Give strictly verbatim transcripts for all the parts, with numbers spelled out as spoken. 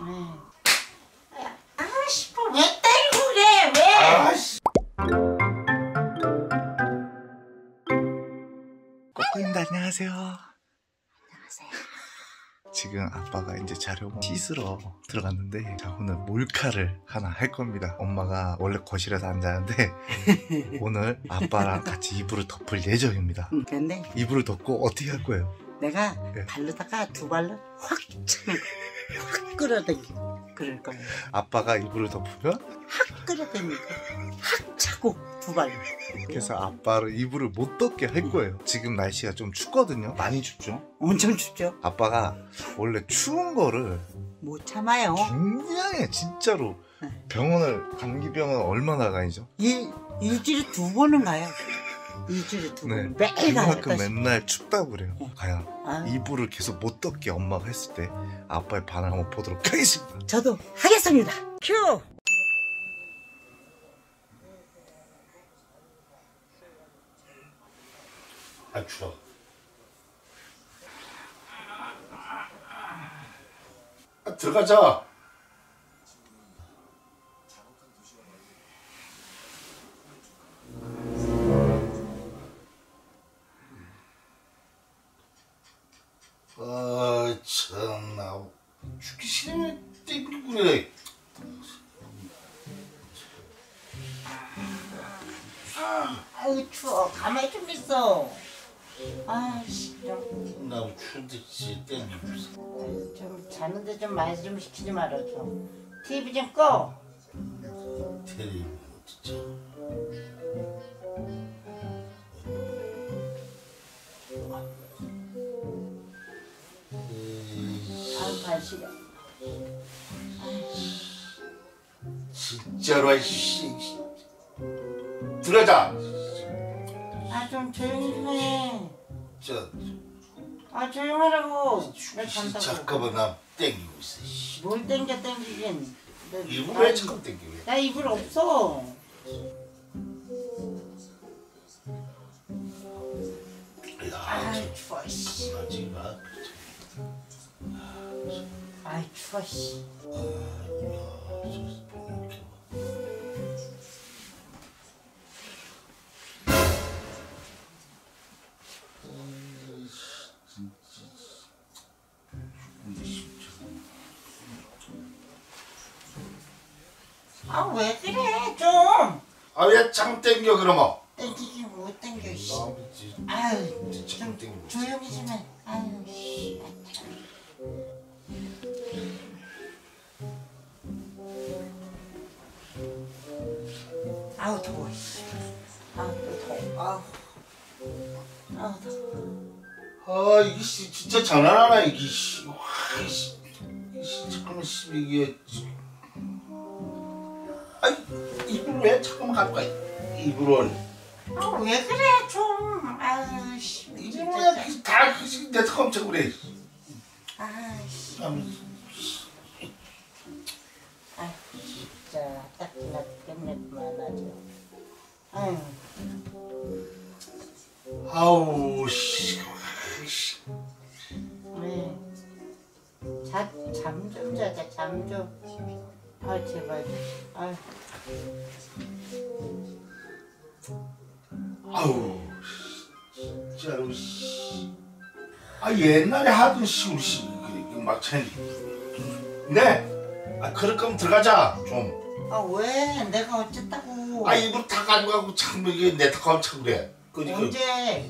아씨, 왜 때리고 그래? 왜? 아씨. 꼬꼬님도 안녕하세요. 안녕하세요. 지금 아빠가 이제 자려고 씻으러 들어갔는데, 자, 오늘 몰카를 하나 할 겁니다. 엄마가 원래 거실에서 앉았는데 오늘 아빠랑 같이 이불을 덮을 예정입니다. 응, 근데 이불을 덮고 어떻게 할 거예요? 내가 네. 발로다가 두 발로 확 치면 확 끌어당기고 그럴 거예요. 아빠가 이불을 덮으면 확 끌어당기고 확 차고 두 발로. 그래서 아빠를 이불을 못 덮게 할 거예요. 지금 날씨가 좀 춥거든요. 많이 춥죠? 엄청 춥죠? 아빠가 원래 추운 거를 못 참아요. 굉장히 진짜로 병원을 감기병원 얼마나 다니죠? 일, 일주일에 두 번은 가요. 일주일에 두 번. 네. 매일 가요. 그만큼 맨날 춥다고 그래요. 가야 아. 이불을 계속 못 덮게 엄마가 했을 때 아빠의 반응을 한번 보도록 하겠습니다. 저도 하겠습니다. 큐! 아 추워. 아, 들어가자. 아 참나 죽기 싫으면 땡기고 그래. 아유 추워. 가만히 좀 있어. 아이씨 좀. 나 추운데 진짜 땡기고 있어. 좀 자는데 좀 많이 좀 시키지 말아줘. 티비 좀 꺼. 테레비 진짜. 아유 발 시려. 진짜로 아이씨. 들어가자. 아 좀 조용히 좀 해. 저 아 조용하라고. 나 죽기 잔다고. 잠깐만 나 땡기고 있어. 씨. 뭘 땡겨 땡기긴. 나- 이불 나 왜 이- 자꾸 땡겨 왜? 나 이불 없어. 야, 아이 추워 씨. 저 하지 마. 아이 추워 씨. 아 왜 그래 좀. 아 왜 짱 땡겨 그러면? 땡기긴 못 땡겨 씨. 나 진짜 아유 진짜 좀 땡기고. 조용히 좀 해. 아유 씨. 아, 참. 아우 더워 씨. 아우 또 더워. 아우. 아우 더워. 아 이게 씨, 진짜 장난하나 이게 씨. 와, 씨. 씨 잠깐만 씨 이게. 아이 이불 왜 잠깐만 갖고 가? 이불을. 아 왜 그래 좀. 아유 씨. 이게 뭐야? 다 내 컴쳐 그래. 아이씨. 참. 아 진짜 딱지나 끝냈구만 아주. 아유. 아우 씨. 씨. 왜? 잠 좀 자자 잠 좀. 아 제발. 아유. 아우 진짜로 씨. 아 옛날에 하던 식으로 씨 그래 막찬. 네. 아 그럴 거면 들어가자 좀. 아 왜? 내가 어쨌다고? 아 이불 다 가져가고 참 이게 내 탓하면 참 그래. 그지 그. 언제?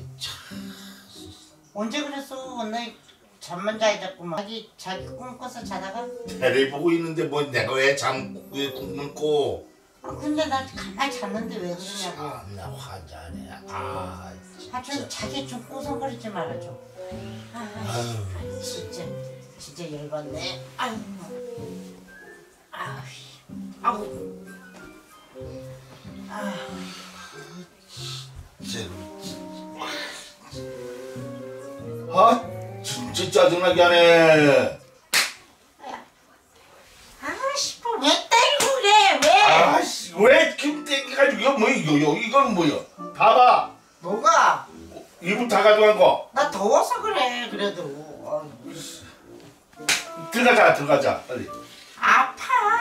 언제 그랬어? 내 잠만 자야 자꾸만. 자기 자기 꿈 꿔서 자다가. 배를 보고 있는데 뭐 내가 왜잠 왜 꿈을 꿔? 아 근데 나 가만히 잤는데 왜 그러냐고. 아나 화자네. 아 아 좀 자기 좀 꼬성거리지 말아줘. 아 아유. 진짜 진짜 열받네. 아유. 아우. 아우. 아. 진짜. 아 진짜 짜증나게 하네. 아씨 왜 때리고 그래 왜? 아씨 왜 김 땡겨가지고 이거 뭐 이거 이거 이건 뭐야? 봐봐. 뭐가? 이불 다 가져간 거. 나 더워서 그래 그래도. 아유. 들어가자 들어가자 빨리.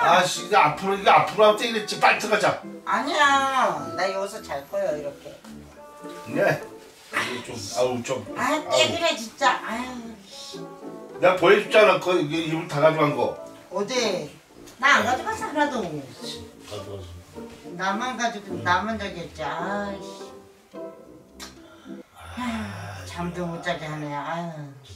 아씨 앞으로 이거 앞으로 하면 이랬지. 빨리 들어가자. 아니야. 나 여기서 잘 거예요 이렇게. 네. 이거 좀 아우 좀. 아, 떼그래 진짜. 아유. 내가 보여줬잖아. 그 이불 다 가져간 거. 어디? 나 안 가져갔어 하나도. 가져갔어. 나만 가지고 나만 저기 했지. 아이씨. 아휴, 잠도 못 자게 하네. 아유.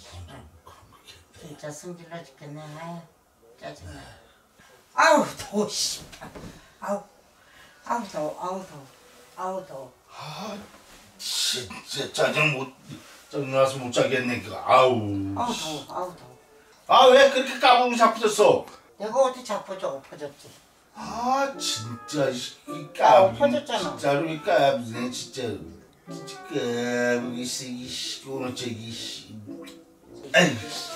진짜 승질나 죽겠네. 아유, 짜증나. 아우 더워 씨. 아우, 아우 더워. 아우 더워. 아우 더워. 아 진짜 짜증 못 짜증 나서 못 자겠네. 그 아우. 아우 더워. 아우 더워. 아 왜 그렇게 까불고 자빠졌어? 내가 어디 자빠져 엎어졌지. 아 진짜 이 아, 까불. 엎어졌잖아. 진짜로 이 까불네 진짜. 진짜 까불기 쓰기 씨 오늘 저기 씨. 아유.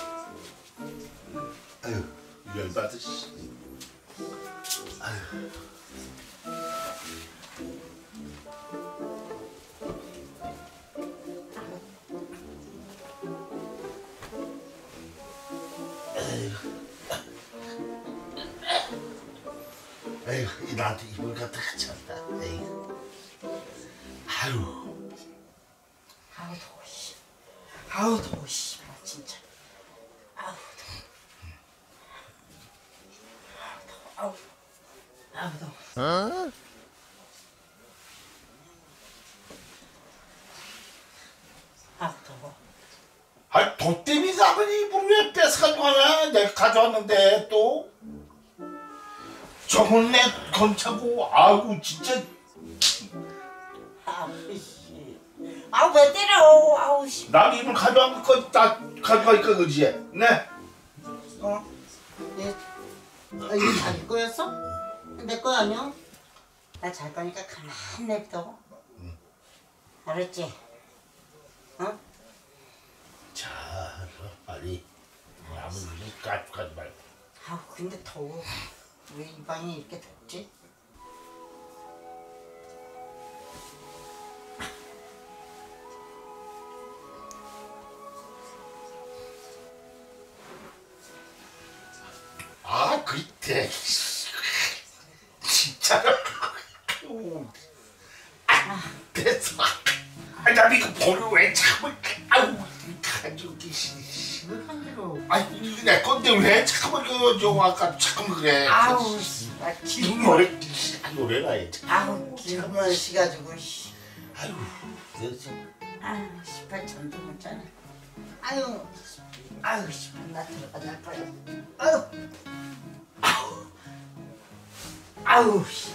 아유 열받아 씨. 아유. 에휴, 이 나한테 이불 갖다 갖췄다. 에휴. 아유. 아우 더워 씨. 아우 더워 씨. 나 진짜. 아우 더워. 아우 더워. 아우 더워. 어? 아우 더워. 아, 도땜이 가면 이불 왜 뺏어가지고 가냐? 내가 가져왔는데 또. 저건 내 건차고 아우 진짜. 아우 씨. 아우 왜 때려? 아우 씨. 남 이불 가져온 거다 가져가니까 그지? 네. 어? 얘, 아, 이거 자기 거였어? 내 거 아니야? 나 잘 거니까 가만히 냅둬. 알았지? 어? 자, 빨리 아무 일 가져가지 말고. 아우 근데 더워. 왜 이 방이 이렇게 덥지? 아, 그때 진짜로. 아, 됐어. 아, 나 이거 볼을 왜 자꾸 아우 가지고 계시. 왜 간지러워? 아니 이게 내 건데 왜 자꾸 그저 아까 자꾸 그래. 아우 씨. 나 기분 노래 노래가 해. 아우 기분 시가지고 씨. 아유, 됐어. 아유 씨발 잠도 못 자네. 아유 아유 씨발 나 들어가자 할 거야. 아유 아우 아우 씨.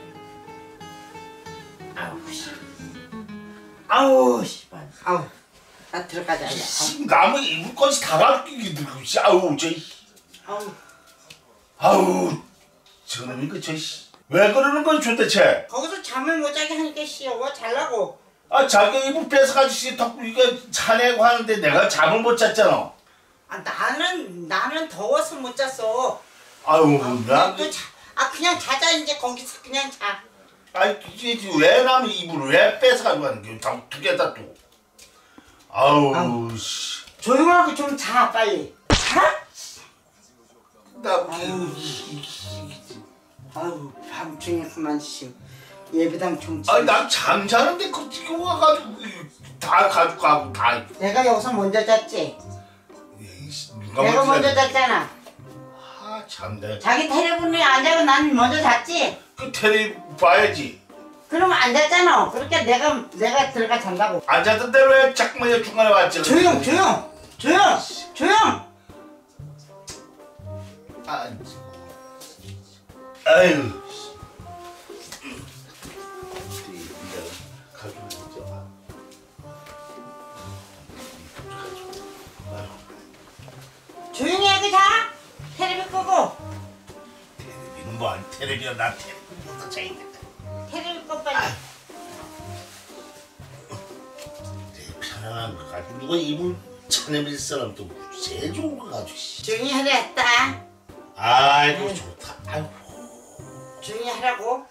아우 씨. 아우 씨발 아우 나 들어가자. 이제. 씨, 남은 이불까지 다 가르치기 들고 씨, 아우 저, 아우 아우 저놈이 그저 씨. 왜 그러는 거야 도대체? 거기서 잠을 못 자게 하니까 씨여 잘라고. 아 자기 이불 뺏어가지고 씨, 덕분 이거 자내고 하는데 내가 잠을 못 잤잖아. 아 나는 나는 더워서 못 잤어. 아유 나 나, 또 자. 아 그냥 자자 이제 거기서 그냥 자. 아니 이게 왜 남은 이불을 왜 뺏어가지고 하는 거야? 다두 개 다 또. 아우 아우. 씨. 조용하고 좀 자 빨리. 자? 나 아유 아유 밤중에 그만 씨. 예배당 총치. 아니 난 잠자는데 그 지금 와가지고 다 가지고 가고 다. 내가 여기서 먼저 잤지. 에이씨, 누가 내가 먼저 잤- 잤잖아. 아 참내. 자기 텔레비전에 안 자고 난 먼저 잤지. 그 텔레비 봐야지. 그럼 안 잤잖아. 그렇게 내가 내가 들어가 잔다고. 안 잤던 대로 왜 자꾸만 중간에 왔지? 조용 조용 조용 조용. 아, 아유. 조용히 하고 자. 텔레비 끄고. 텔레비는 뭐 아니 텔레비야 나 텔레비도 자 있는데. 텔레비 꺼 빨리. 되게 편안한 거 가지고 누가 이불 차내밀 사람 또 제일 좋은 거 가지고. 씨. 조용히 하려 했다. 아이고 좋다. 아이고. 조용히 하라고.